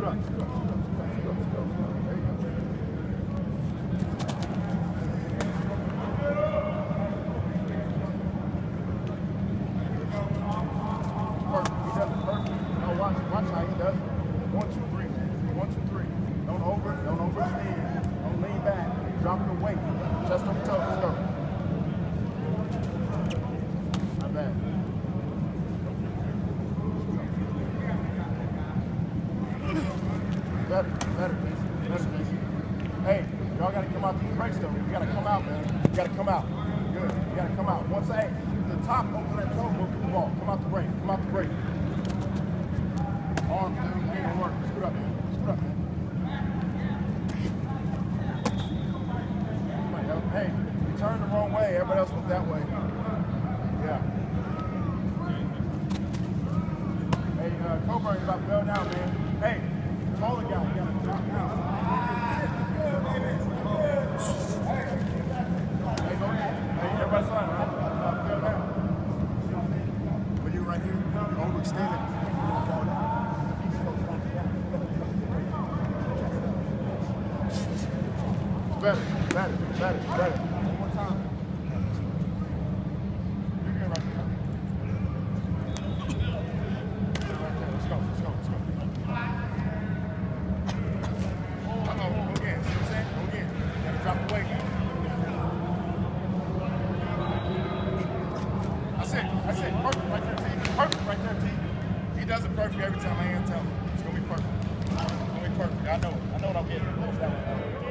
up, scoot up, scoot up, scoot up, scoot up, scoot up. There you go. Perfect. He does it perfect. Now watch how he does it. 1, 2, 3. 1, 2, 3. Don't overstand. Don't lean back. Drop your weight. Chest over toe. Let's go. Not bad. Better, Jason. Hey, y'all gotta come out these breaks though. You gotta come out, man. You gotta come out. Good. You gotta come out. Once the top over that toe, go get the ball. Come out the break. Come out the break. Arms, dude. Ain't gonna work. Scoot up, man. Scoot up, man. Hey, you turned the wrong way. Everybody else went that way. Yeah. Hey, Kodi Burns about fell down, man. Hey, taller guy, you gotta drop down. Hey, go ahead. Hey, everybody's fine, man. Fell down. When you're right here, you're overextended. Better. One more time. You're good right there. Let's go. Uh-oh, go again. See what I'm saying? Go again. You gotta drop the weight. That's it. Perfect right there, T. Perfect right there, T. He does it perfect every time I tell him. It's gonna be perfect. I know what I'm getting.